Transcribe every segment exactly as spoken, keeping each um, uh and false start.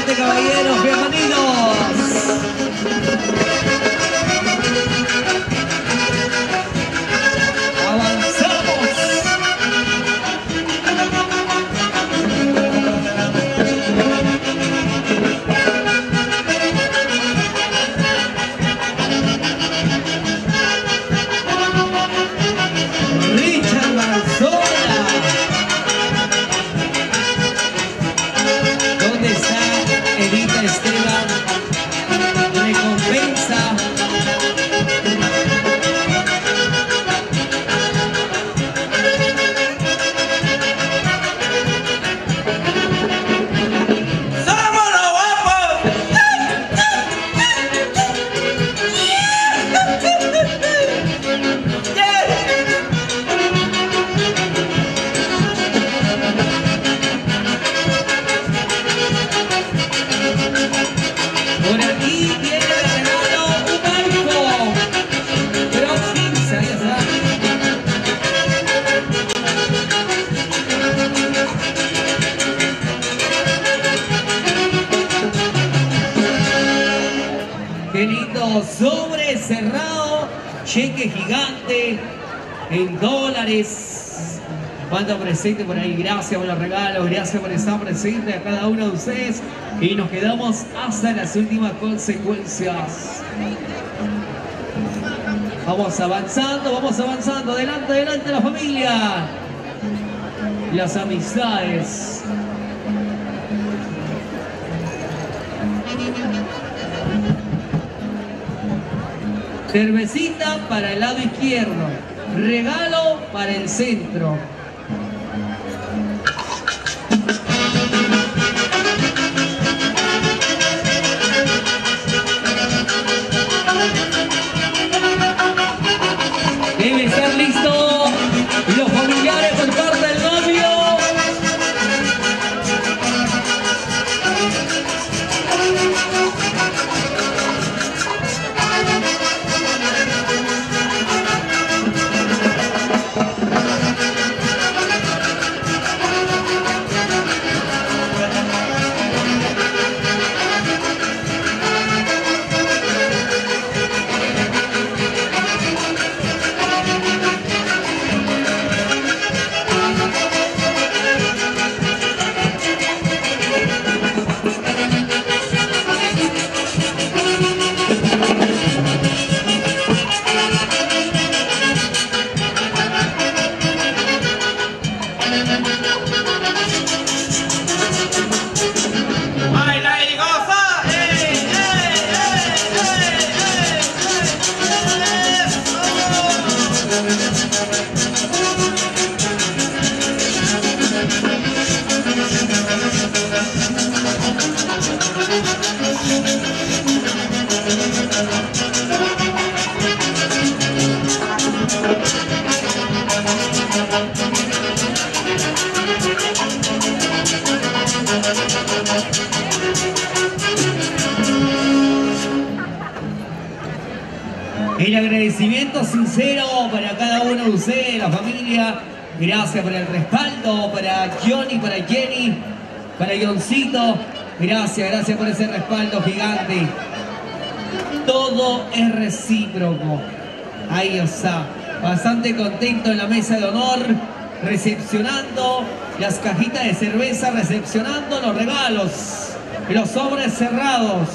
Adelante, caballeros, bienvenidos. Sobre cerrado, cheque gigante en dólares. Cuánto presente por ahí, gracias por los regalos, gracias por estar presente a cada uno de ustedes y nos quedamos hasta las últimas consecuencias. Vamos avanzando, vamos avanzando, adelante, adelante la familia, las amistades. Cervecita para el lado izquierdo, regalo para el centro. Debe estar listo los familiares por parte del novio. El agradecimiento sincero para cada uno de ustedes, la familia. Gracias por el respaldo, para Johnny, para Jenny, para Johncito. Gracias, gracias por ese respaldo gigante. Todo es recíproco. Ahí está. Bastante contento en la mesa de honor, recepcionando las cajitas de cerveza, recepcionando los regalos, los sobres cerrados.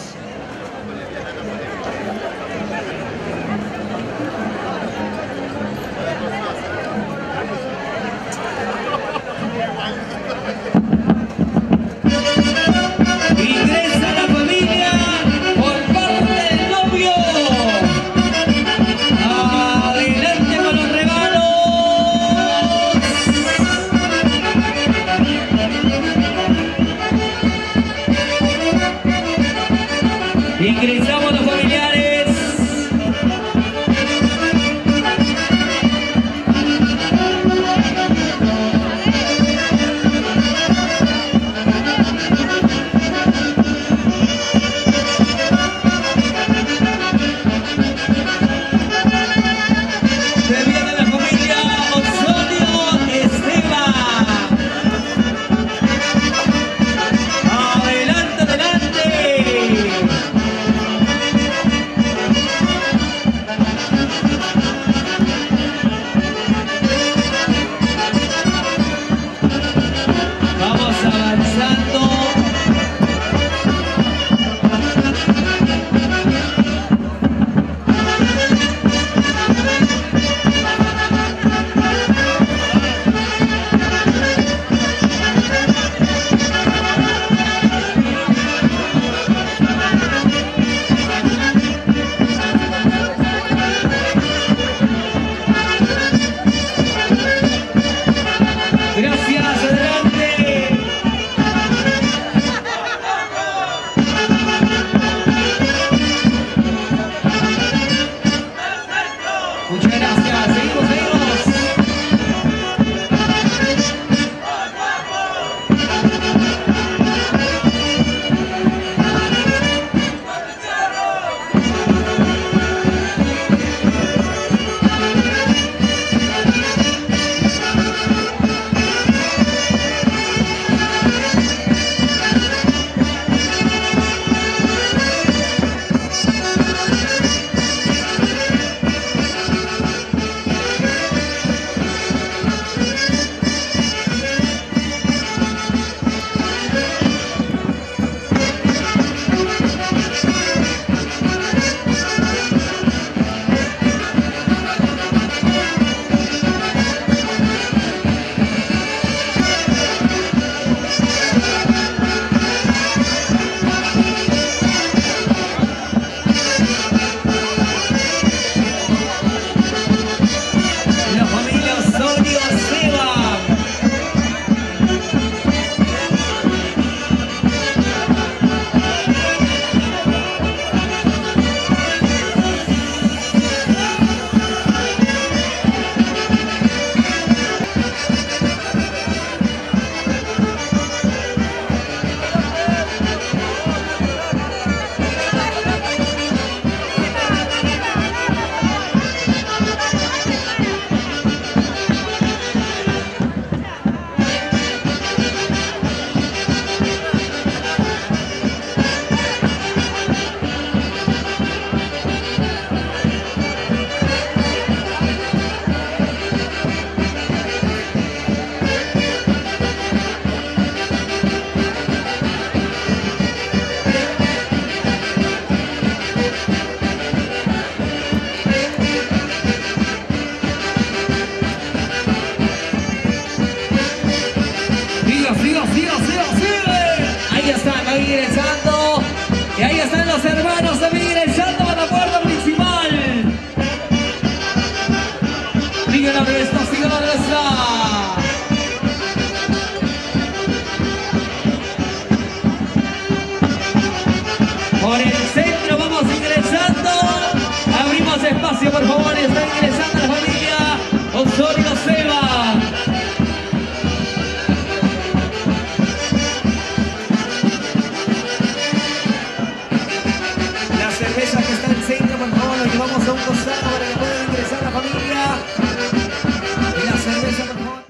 Por el centro vamos ingresando. Abrimos espacio, por favor. Está ingresando la familia Osorio C.